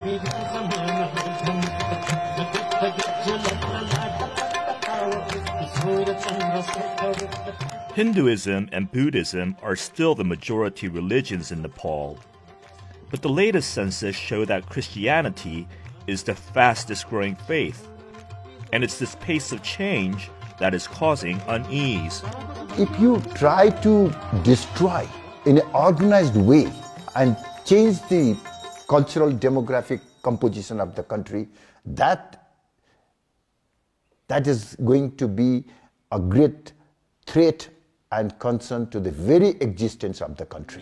Hinduism and Buddhism are still the majority religions in Nepal, but the latest census show that Christianity is the fastest growing faith, and it's this pace of change that is causing unease. If you try to destroy in an organized way and change the cultural demographic composition of the country, that is going to be a great threat and concern to the very existence of the country.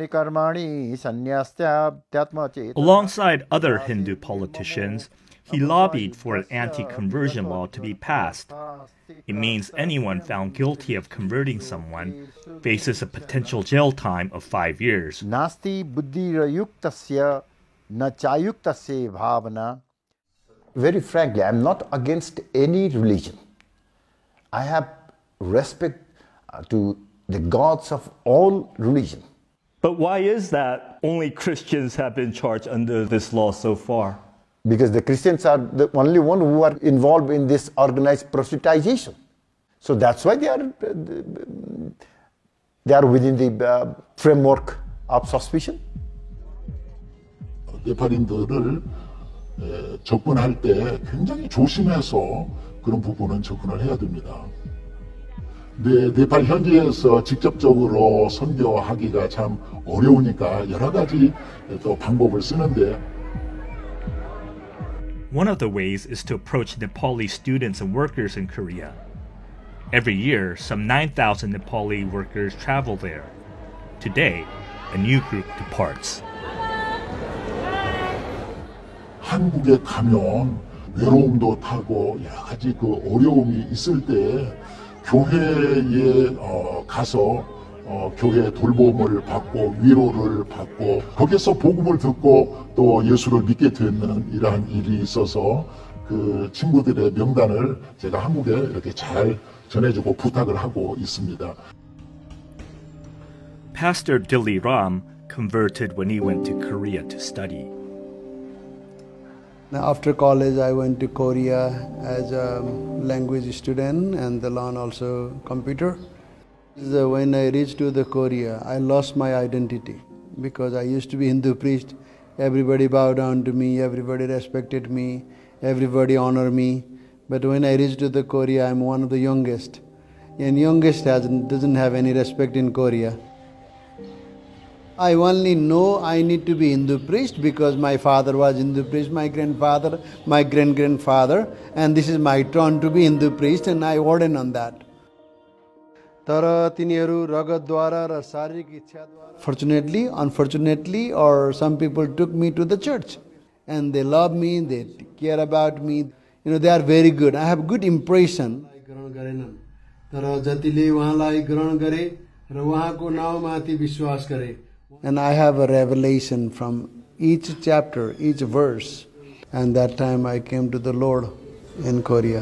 Alongside other Hindu politicians, he lobbied for an anti-conversion law to be passed. It means anyone found guilty of converting someone faces a potential jail time of 5 years. Very frankly, I'm not against any religion. I have respect to the gods of all religion. But why is that only Christians have been charged under this law so far? Because the Christians are the only one who are involved in this organized proselytization. So that's why they are within the framework of suspicion. 네팔인들을 접근할 때 굉장히 조심해서 그런 부분은 접근을 해야 됩니다. 네, 네팔 현지에서 직접적으로 선교하기가 참 어려우니까 여러 가지 또 방법을 쓰는데. One of the ways is to approach Nepali students and workers in Korea. Every year, some 9,000 Nepali workers travel there. Today, a new group departs. 한국에 가면 외로움도 타고 여러 가지 그 어려움이 있을 때 교회에 가서 교회 돌봄을 받고 위로를 받고 거기서 복음을 듣고 또 예수를 믿게 되는 이러한 일이 있어서 그 친구들의 명단을 제가 한국에 이렇게 잘 전해주고 부탁을 하고 있습니다. Pastor Dilli Ram converted when he went to Korea to study. After college, I went to Korea as a language student and learn also computer. When I reached to the Korea, I lost my identity because I used to be Hindu priest. Everybody bowed down to me, everybody respected me, everybody honored me. But when I reached to the Korea, I'm one of the youngest. And youngest doesn't have any respect in Korea. I only know I need to be Hindu priest because my father was Hindu priest, my grandfather, my great-grandfather, and this is my turn to be Hindu priest, and I ordain on that. Fortunately, unfortunately, or some people took me to the church, and they love me, they care about me. You know, they are very good. I have good impression. And I have a revelation from each chapter, each verse. And that time I came to the Lord in Korea.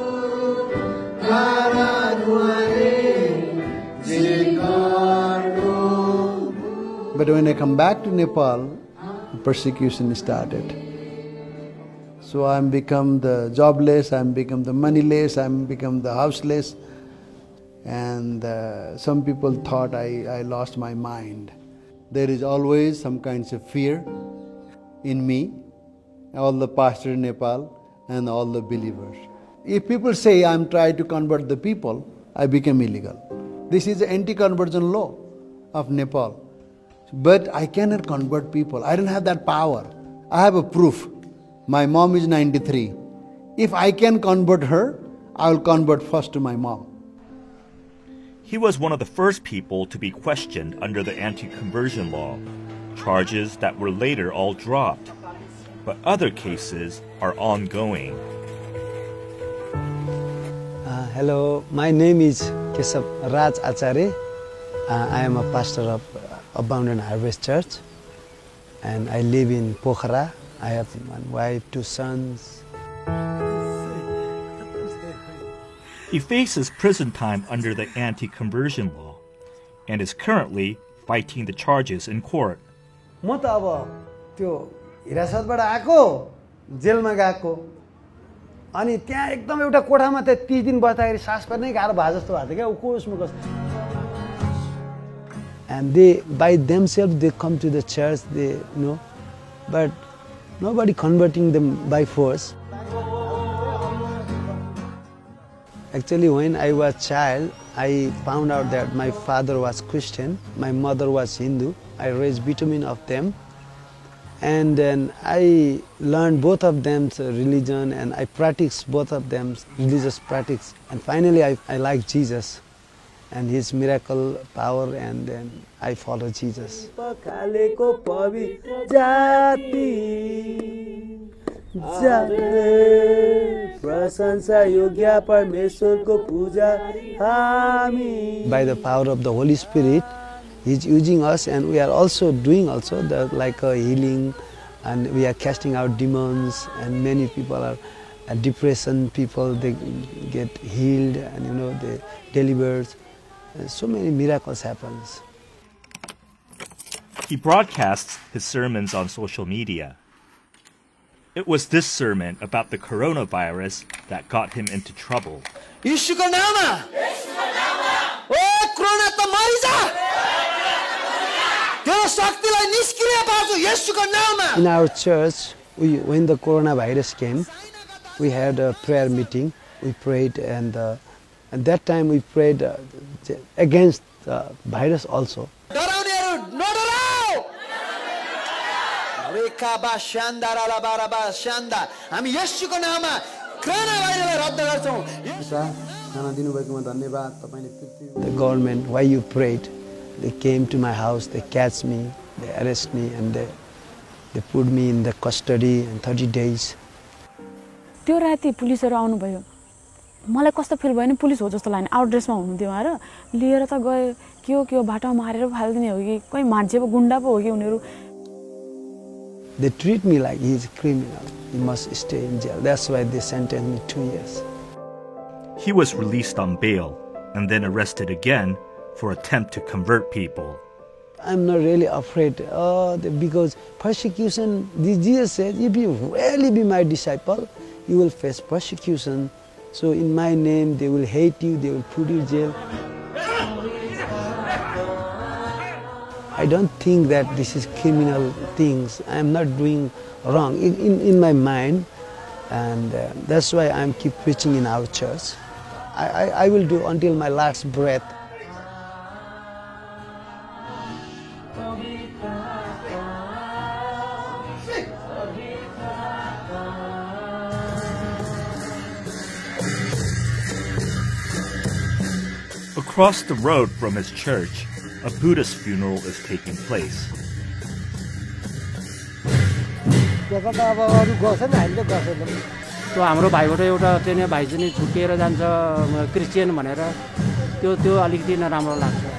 But when I come back to Nepal, persecution started. So I'm become the jobless, I'm become the moneyless, I'm become the houseless. And some people thought I lost my mind. There is always some kinds of fear in me, all the pastors in Nepal and all the believers. If people say I'm trying to convert the people, I become illegal. This is the anti-conversion law of Nepal. But I cannot convert people. I don't have that power. I have a proof. My mom is 93. If I can convert her, I will convert first to my mom. He was one of the first people to be questioned under the anti-conversion law, charges that were later all dropped. But other cases are ongoing. Hello, my name is Keshav Raj Acharya. I am a pastor of Abundant Harvest Church, and I live in Pokhara. I have one wife, 2 sons. He faces prison time under the anti-conversion law and is currently fighting the charges in court. म त अब त्यो हिरासतबाट आएको जेलमा गएको अनि त्यहाँ एकदम एउटा कोठामा त 30 दिन बस्दाखेरि सास फेर्नै गाह्रो भए जस्तो भएको थियो क्या को उसमा कस्तो and they by themselves they come to the church they know but nobody converting them by force. Actually when I was a child I found out that my father was Christian, my mother was Hindu. I raised between of them and then I learned both of them's religion and I practiced both of them's religious practice and finally I like Jesus and his miracle power and then I follow Jesus. By the power of the Holy Spirit, He's using us and we are also doing like a healing and we are casting out demons and many people are depression people, they get healed and they delivered. So many miracles happens. He broadcasts his sermons on social media. It was this sermon about the coronavirus that got him into trouble. In our church, when the coronavirus came, we had a prayer meeting. We prayed and at that time we prayed against the virus also. The government, why you prayed? They came to my house, they catch me, they arrest me and they put me in the custody in 30 days. त्यो राति पुलिसहरु आउनु भयो मलाई कस्तो fill भयो नि police हो जस्तो लाग्यो आउट ड्रेसमा हुनुहुन्थ्यो उहाँ र लिएर त गए के हो बाटोमा मारेर फाल्दिने हो कि कोही मान्छे पो गुण्डा पो हो कि उनीहरु. They treat me like he is a criminal. He must stay in jail. That's why they sentenced me 2 years. He was released on bail and then arrested again for attempt to convert people. I'm not really afraid because persecution, Jesus said, if you really be my disciple, you will face persecution. So in my name, they will hate you, they will put you in jail. I don't think that this is criminal things. I'm not doing wrong in my mind. And that's why I'm keep preaching in our church. I will do until my last breath. Across the road from his church, a Buddhist funeral is taking place. त्यो हाम्रो भाइबाट एउटा चाहिँ भाइ चाहिँ छुटिएर जान्छ Christian भनेर त्यो अलिकति नराम्रो लाग्छ.